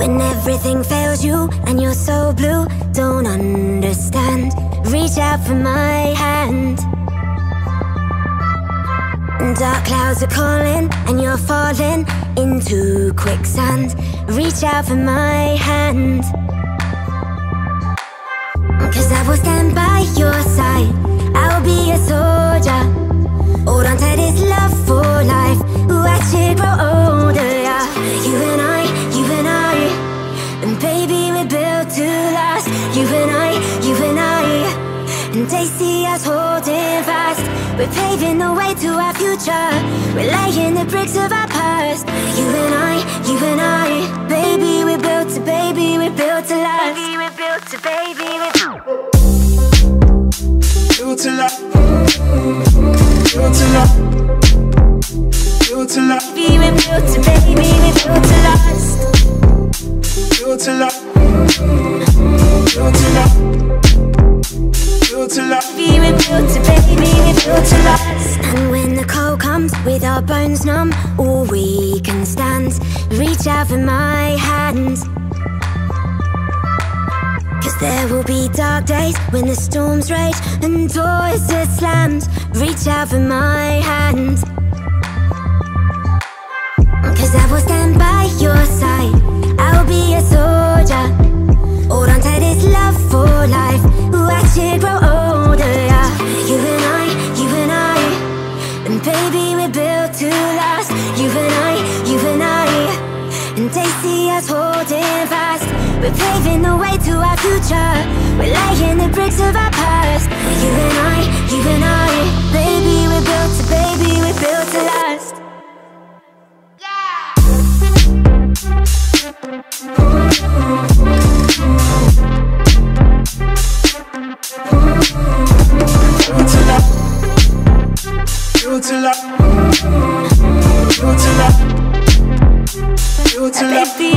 When everything fails you and you're so blue, don't understand. Reach out for my hand. Dark clouds are calling and you're falling into quicksand. Reach out for my hand. 'Cause I will stand by your side. I'll be a soldier. Hold on to this love for life. Watch it grow older, yeah. You and I, and baby we're built to last. You and I, and they see us holding fast. We're paving the way to our future. We're laying the bricks of our past. You and I, baby we're built to last. Baby we're built to last. Built to last. Built to last. Built to last. Baby we're built to last. Built to last. Built to last. Built to last. Baby we're built to last. And when the cold comes with our bones numb, all we can stand. Reach out for my hand. 'Cause there will be dark days when the storms rage and doors are slammed. Reach out for my hand. 'Cause I will stand by your side. I'll be a soldier. Hold on to this love for life. Watch it grow older, yeah. You and I, and baby we're built to last. You and I, and they see us holding fast. We're paving the way to our future. We're laying the bricks of our past. You and I, baby we're built to last. Built to last. Built to last. Built to last.